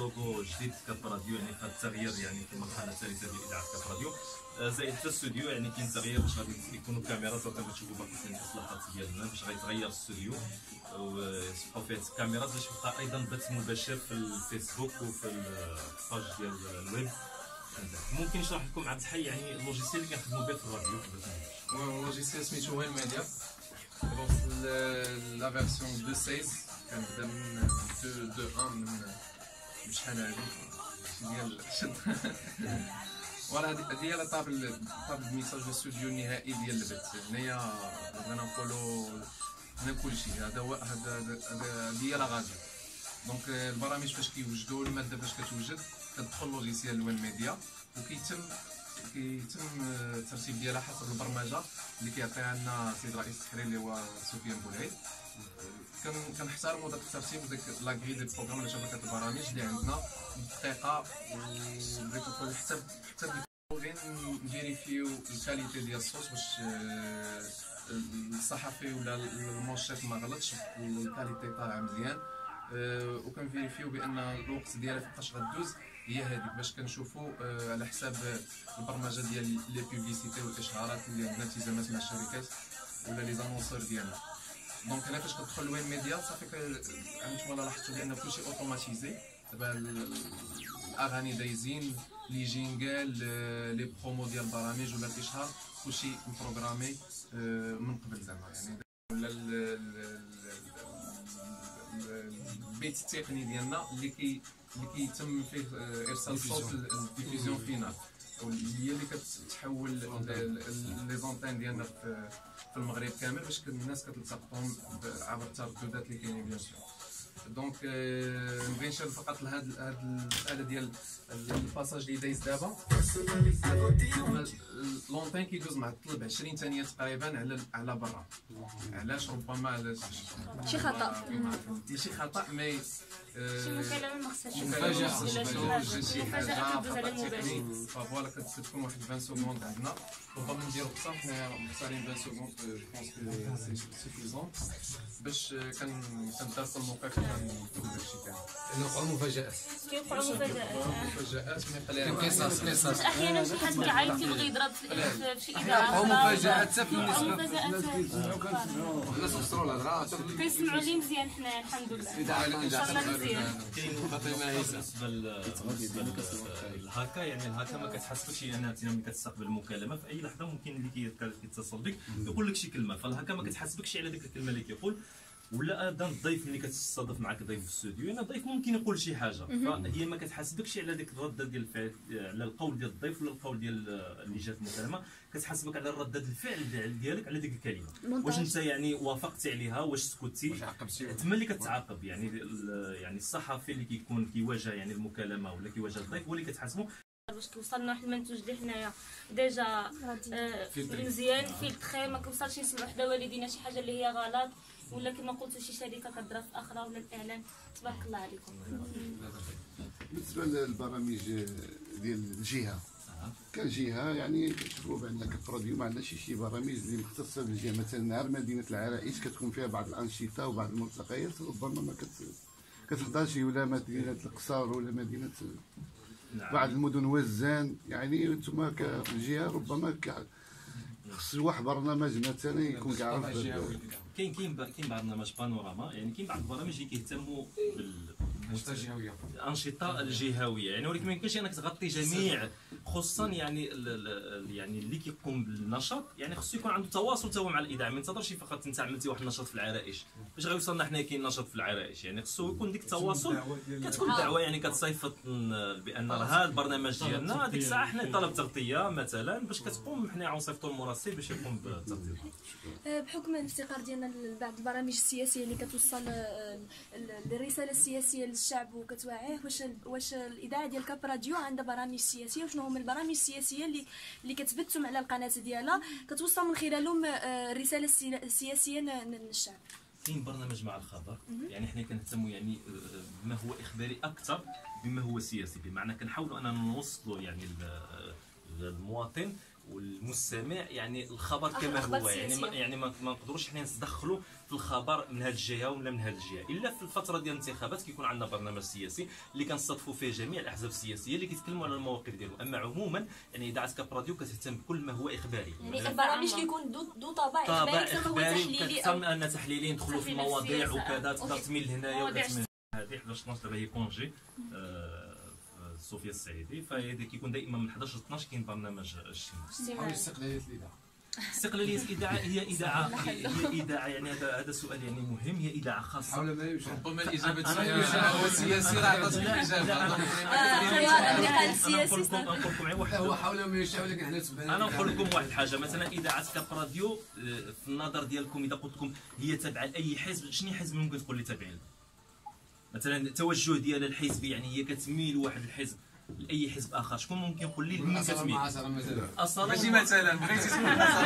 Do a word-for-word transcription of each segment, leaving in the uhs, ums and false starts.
لوغو جديد كاب راديو، يعني فهاد التغيير يعني في المرحله الثالثه ديال اذاعه كاب راديو. زائد حتى الاستوديو يعني كاين تغيير باش غادي يكونوا كاميرات وكما تشوفوا باقي كاين الاصلاحات ديالنا باش غيتغير الاستوديو ويصبحوا فيه كاميرات باش يبقى ايضا بث مباشر في الفيسبوك وفي الباج ديال الويب. ممكن نشرح لكم عبد الحي يعني اللوجيسيال اللي كنخدموا به في الراديو. اللوجيسيال سميتو وين ميديا. دونك لا فيرسيون اثنين ستة كنبدا من اثنين واحد من شحال هادي ديال فوالا هادي هي طاب طاب الميساج الاستوديو النهائي ديال البث. هنايا بغينا نقولوا هنا كلشي هذا هو هذا هذه هي لا غادي. دونك البرامج فاش كيوجدوا الماده فاش كتوجد كتدخل لوجيسيال وين ميديا وكيتم كيتم الترتيب ديالها حسب البرمجه اللي كيعطيها لنا سيد رئيس التحرير اللي هو سفيان بولعيد. كنحترموا داك الترتيب وداك لاكري ديال البروغرام ولا شبكه البرامج اللي عندنا بالدقيقه وبغيت نقول حتى حتى غير نفيريفيو الكاليتي ديال الصوت باش الصحفي ولا المونشيت ما غلطش الكاليتي طالعه مزيان. وكنفيريفيو بان الوقت ديالها فاش غدوز هي هذيك باش كنشوفوا على حساب البرمجه ديال لي بوبليسيتي والاشعارات اللي عندنا التزامات مع الشركات ولا لي زانونسور ديالنا. دونك هنا فاش كتدخل لوين ميديا صافي انتم لاحظتوا بان كلشي اوتوماتيزي. دابا الاغاني دايزين لي جينغال لي برومو ديال البرامج ولا الاشهار كلشي مبروغرامي من قبل زعما يعني ولا البيت التقني ديالنا اللي كي اللي كيتم فيه ارسال الصوت للديفيزيون فينال هي اللي كتحول لي زونتين ديالنا في المغرب كامل باش الناس كتلتقطهم عبر الترددات اللي كاينين بيان سور. دونك نبغي نشير فقط لهاد هاد المساله ديال الباساج اللي دايز دابا. لونتين كيدوز مع الطلب عشرين ثانيه تقريبا على على برا. علاش؟ ربما علاش شي خطا ماشي خطا مي شي مكالمه ما خصهاش مفاجاه شي حاجه تكنيك فوالا كتكون واحد عشرين سكوند عندنا ربما نديرو اكثر. حنايا مختارين عشرين سكوند جو بونس كو سي سوفيزون باش كندرسوا الموقع كنكتبوا داكشي كامل. كيوقعوا مفاجآت كيوقعوا مفاجآت مفاجآت مي قليل قصص قصص احيانا شي حد كيعيط كيبغي يضرب في شي اذاعه كيوقعوا مفاجآت حتى في مفاجآت الناس وصلوا الهضره كنسمعوا ليه مزيان حنايا الحمد لله ان شاء الله مزيان. كاين بالنسبه للهاكا يعني الهاكا ما كتحسبكش انها ملي كتستقبل المكالمه في اي لحظه ممكن اللي كيتصل بك يقول لك شي كلمه فالهاكا ما كتحسبكش على ديك الكلمه اللي كيقول. ولا اذا الضيف اللي كتصادف معك ضيف في الاستوديو يعني الضيف ممكن يقول شي حاجه فهي ما كتحاسبكش على ديك الرده ديال الفعل على القول ديال الضيف ولا القول ديال اللي جات المكالمه كتحاسبك على رده الفعل ديالك على ديك الكلمه واش انت يعني وافقتي عليها واش سكتي تما اللي كتعاقب. يعني يعني الصحفي اللي كيكون كيواجه يعني المكالمه ولا كيواجه الضيف هو اللي كتحاسبو باش كيوصلنا واحد المنتوج اللي حنايا ديجا آه مزيان فيلتري ما كنوصلش نسمعوا حدا والدينا شي حاجه اللي هي غلط ولا كما قلتوا شي شركه كضرب في اخرى ولا الاعلان. تبارك الله عليكم. بالنسبه للبرامج ديال الجهه كجهه يعني كتشوفوا بان كبروديو ما عندناش شي برامج اللي مختصه بالجهه. مثلا نهار مدينه العرائش كتكون فيها بعض الانشطه وبعض الملتقيات ربما ما كتحضرش ولا مدينه القصر ولا مدينه بعض المدن وزان. يعني انتم كجهه ربما خص واحد برنامج مثلا يكون كيعرف كاين كاين كاين برنامج بانوراما يعني كاين بعض البرامج اللي كيهتموا بال الجهويه الانشطه الجهويه يعني ولكن ما يمكنش انك تغطي جميع خصوصا يعني يعني اللي كيقوم بالنشاط يعني خصو يكون عنده تواصل توا مع الاذاعه. ما ينتظرش فقط انت عملتي واحد النشاط في العرائش باش غيوصلنا حنا كاين نشاط في العرائش يعني خصو يكون ديك التواصل كتكون الدعوه يعني كتصيفط بان راه هذا البرنامج ديالنا ديك الساعه حنا طلب تغطيه مثلا باش كتقوم حنا غنصيفطوا المراسل باش يقوم بالتغطيه. بحكم الافتقار ديالنا لبعض البرامج السياسيه اللي كتوصل الرساله السياسيه للشعب وكتوعيه واش واش الاذاعه ديال كاب راديو عندها برامج سياسيه وشنو هما البرامج السياسيه اللي اللي كتبثهم على القناه ديالها كتوصل من خلالهم الرساله السياسيه للشعب. كاين برنامج مع الخبر يعني حنا كنهتموا يعني بما هو اخباري اكثر بما هو سياسي بمعنى كنحاولوا اننا نوصلوا يعني للمواطن والمستمع يعني الخبر كما هو، يعني ما يعني ما نقدروش حنا نتدخلوا في الخبر من هذه الجهه ولا من هذه الجهه، الا في الفتره ديال الانتخابات كيكون عندنا برنامج سياسي اللي كنستضيفوا فيه جميع الاحزاب السياسيه اللي كيتكلموا على المواقف ديالهم. اما عموما يعني اذاعه كاب راديو كتهتم بكل ما هو اخباري، يعني البرامج كيكون دو, دو طابع طابع اخباري اخباري كتم ان تحليلي ندخلوا في مواضيع وكذا، تقدر تميل لهنايا ولا تميل هذه احداش اثناش دابا هي كونجي صوفيا السعيدي، فهذا كيكون دائما من احداش ل اثناش كاين برنامج اجتماعي. استقلاليه الاذاعه استقلاليه الاذاعه هي اذاعه هي اذاعه يعني هذا هذا سؤال يعني مهم، هي اذاعه خاصه حول ما يشاء. ربما الاجابه السياسي راه عطاتك الاجابه. النقاش السياسي نقول لكم غير واحد، هو حول ما يشاء ولكن حنا تبان. انا نقول لكم واحد الحاجه، مثلا اذاعه كاب راديو في النظر ديالكم اذا قلت لكم هي تابعه لاي حزب، شنو حزب ممكن تقول لي تابعين له؟ مثلا التوجه ديال الحزب يعني هي كتميل واحد الحزب لاي حزب اخر، شكون ممكن يقول لي من كتميل؟ اصلا ماشي مثلا بغيتي تقول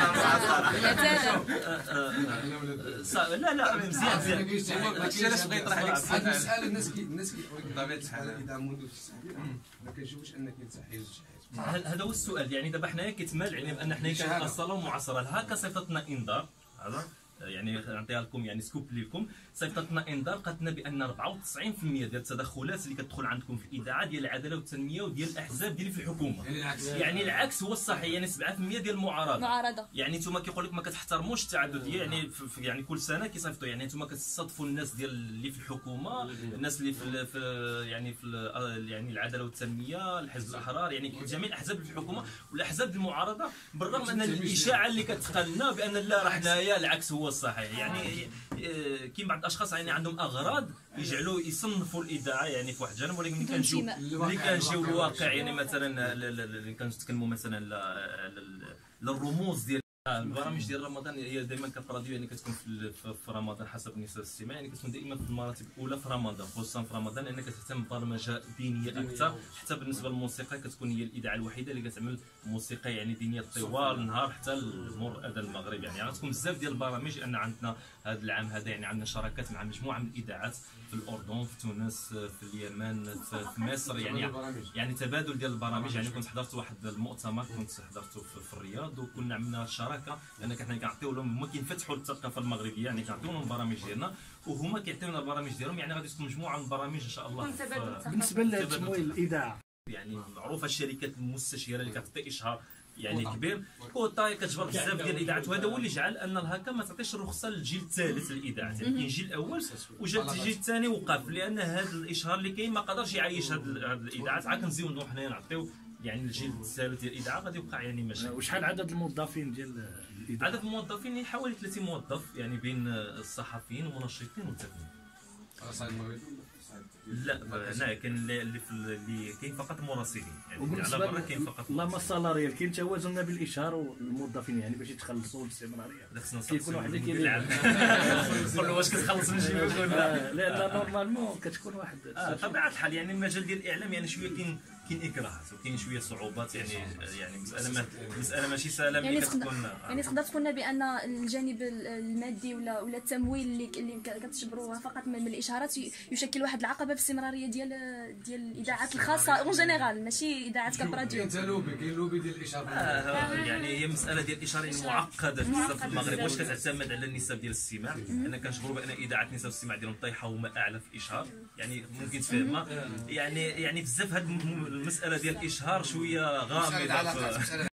مثلا لا لا مزيان مزيان. هادشي علاش بغيت نطرح عليك هذه المساله الناس كي الناس كي بطبيعه الحال اذا منذ ما كنشوفوش ان كاين تحيز شي حاجه. هذا هو السؤال، يعني دابا حنايا كيتمال يعني بان حنايا كنأصلوا معاصره لها كصيفطنا انذار، هذا يعني نعطيها لكم يعني سكوب لكم، صيفطتنا انذار قالت لنا بان أربعة وتسعين بالمئة ديال التدخلات اللي كتدخل عندكم في الاذاعه ديال العداله والتنميه وديال الاحزاب ديالي في الحكومه، يعني العكس هو الصحيح، يعني سبعة بالمئة ديال المعارضه. معارضه يعني نتوما كيقول لك ما كتحترموش التعدديه، يعني في يعني كل سنه كيصيفطوا، يعني نتوما كتستضيفوا الناس ديال اللي في الحكومه، الناس اللي في, في يعني في يعني العداله والتنميه، الحزب الاحرار، يعني جميع الاحزاب اللي في الحكومه والاحزاب المعارضه، بالرغم ان الاشاعه اللي كتقالنا بان لا راه حنايا العكس هو الصحيح. يعني كاين بعض الاشخاص يعني عندهم اغراض يجعلوا يصنفوا الاذاعه يعني في واحد الجانب، ولكن ملي كنجيو ملي كنجيو الواقع يعني مثلا اللي كنتكلموا مثلا للرموز ديال البرامج ديال رمضان، هي دائما كاب راديو يعني كتكون في, في رمضان حسب النسب الاستماعي، يعني كتكون دائما في المراتب الاولى في رمضان، خصوصا في رمضان لانك كتهتم ببرمجه دينيه اكثر. حتى بالنسبه للموسيقى كتكون هي الاذاعه الوحيده اللي كتعمل موسيقى يعني دينيه طوال النهار حتى المر اذان المغرب. يعني غتكون بزاف ديال البرامج، لان عندنا هذا العام هذا يعني عندنا شراكات مع مجموعه من الاذاعات في الاردن، في تونس، في اليمن، في مصر، يعني يعني تبادل ديال البرامج. يعني كنت حضرت واحد المؤتمر كنت حضرته في الرياض، وكنا عملنا شراكه لان حنا كنعطيو لهم، هما كينفتحوا الثقافه المغربيه، يعني كنعطيو لهم البرامج ديالنا وهما كيعطيونا البرامج ديالهم، يعني غادي تكون مجموعه من البرامج ان شاء الله. بالنسبه لتمويل الاذاعه يعني معروفه الشركات المستشيره اللي كتعطي اشهار يعني كبير، كوطا كتجبر بزاف ديال الاذاعات، وهذا هو اللي جعل ان الهكا ما تعطيش الرخصه للجيل الثالث للاذاعات. يعني كاين الجيل الاول وجا الجيل الثاني وقف، لان هذا الاشهار اللي كاين ما قدرش يعيش هذه الاذاعات، عاد كنزيدو حنايا نعطيو يعني الجيل الثالث ديال الاذاعه غادي يوقع يعني مشاكل. وشحال عدد الموظفين ديال الاذاعه؟ عدد الموظفين حوالي ثلاثين موظف، يعني بين الصحفيين والمنشطين والتقنيين. لا لا كاين اللي في اللي كاين فقط مراسلين، يعني على برا كاين فقط اللهم السالاريال كاين توازن بين الاشهار والموظفين، يعني باش يتخلصوا الاستمراريه كيكون واحد اللي كيلعب نقول له واش كتخلص من جيبك ولا لا لا نورمالمون كتكون واحد طبيعه الحال. يعني المجال ديال الاعلام يعني شويه كاين كاين اكراهات وكاين شويه صعوبات، يعني يعني مساله ما مساله ماشي سهله ملي كتكون. يعني تقدر تقولنا بان الجانب المادي ولا ولا التمويل اللي اللي كتجبروه فقط من الاشهارات يشكل واحد العقبه في الاستمراريه ديال ديال الاذاعات الخاصه اون جينيرال، ماشي اذاعات كاب راديو. كاين لوبي كاين لوبي ديال الاشهار. آه يعني هي مساله ديال الاشهار يعني معقده بزاف في المغرب، واش كتعتمد على النسب ديال الاستماع. انا كنشوفوا بان اذاعات نسب الاستماع ديالهم طايحه وما اعلى في الاشهار، يعني ممكن تفهمها. يعني يعني بزاف هذه المساله ديال الاشهار شويه غامضه.